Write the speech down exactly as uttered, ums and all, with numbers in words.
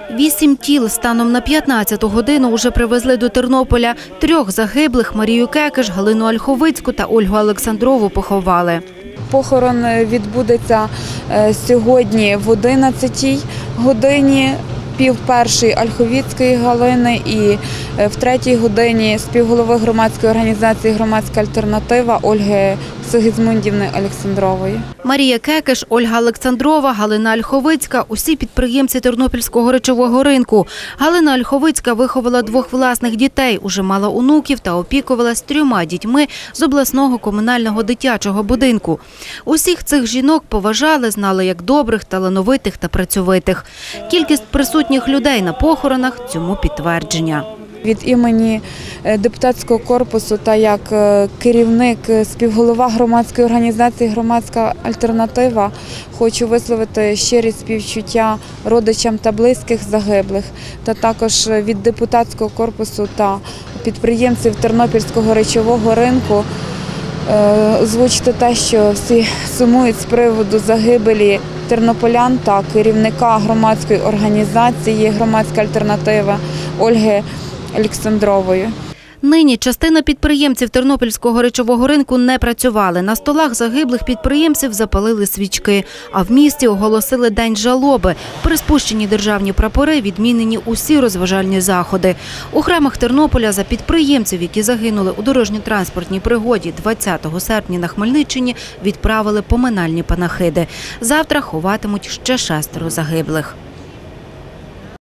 Вісім тіл станом на п'ятнадцяту годину уже привезли до Тернополя. Трьох загиблих – Марію Кекеш, Галину Ольховицьку та Ольгу Олександрову – поховали. Похорон відбудеться сьогодні в одинадцятій годині, пів першої Ольховицької Галини і в третій годині співголови громадської організації «Громадська альтернатива» Ольги Сигізмундівни Олександрової. Марія Кекеш, Ольга Олександрова, Галина Ольховицька – усі підприємці Тернопільського речового ринку. Галина Ольховицька виховала двох власних дітей, уже мала онуків та опікувалась трьома дітьми з обласного комунального дитячого будинку. Усіх цих жінок поважали, знали як добрих, талановитих та працьовитих. Кількість присутніх людей на похоронах – цьому підтвердження. Від імені депутатського корпусу та як керівник, співголова громадської організації «Громадська альтернатива» хочу висловити щирі співчуття родичам та близьких загиблих, та також від депутатського корпусу та підприємців Тернопільського речового ринку озвучити те, що всі сумують з приводу загибелі тернополян та керівника громадської організації «Громадська альтернатива» Ольги Олександрової. Нині частина підприємців Тернопільського речового ринку не працювали. На столах загиблих підприємців запалили свічки, а в місті оголосили день жалоби. Приспущені державні прапори, відмінені усі розважальні заходи. У храмах Тернополя за підприємців, які загинули у дорожньо-транспортній пригоді двадцятого серпня на Хмельниччині, відправили поминальні панахиди. Завтра ховатимуть ще шестеро загиблих.